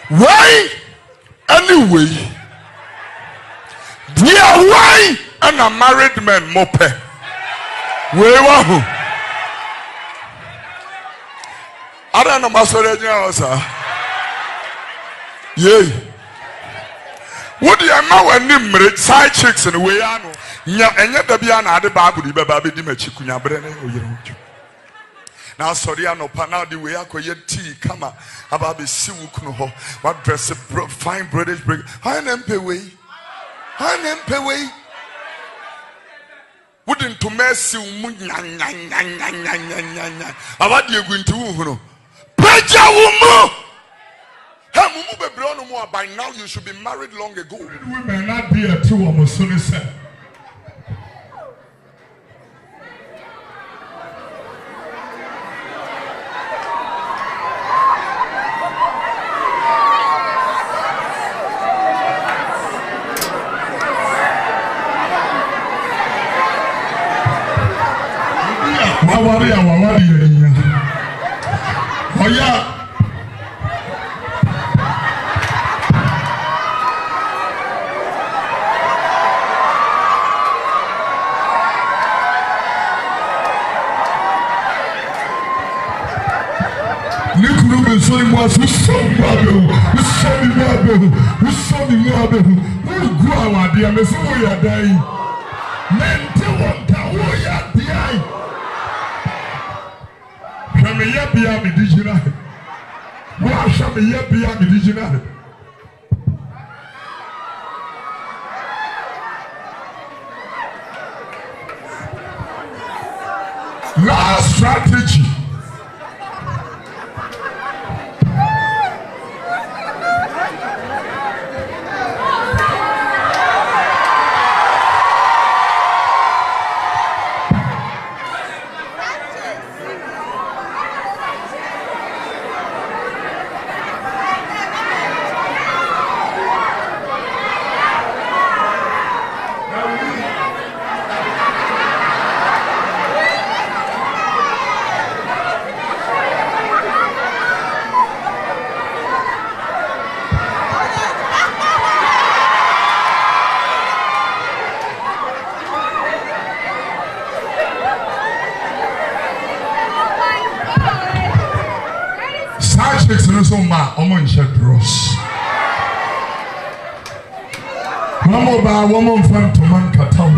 Why? Anyway. Dear, why? And a married man, mope. Where were I don't know, Master. Yay. What do you know when you side chicks in the way? Yeah, and yet the Biana the Babu, the baby Dimachikunya Brene. Now, sorry, I know Pana the way I could yet tea, come up about the Siwukuno, what dress a fine British brick. I am pay. Wouldn't to mess you about you going to Preacher woman. By now you should be married long ago. Women not be a two of Muslim said. Oh yeah. So he was who saw me who grew our dear Miss Moya Day. Men tell one Tawoya Di. Shall me yet be a medicinal? Why shall me yet be a medicinal? Last strategy. So ma omo nche dross mama ba woman fan to man kataw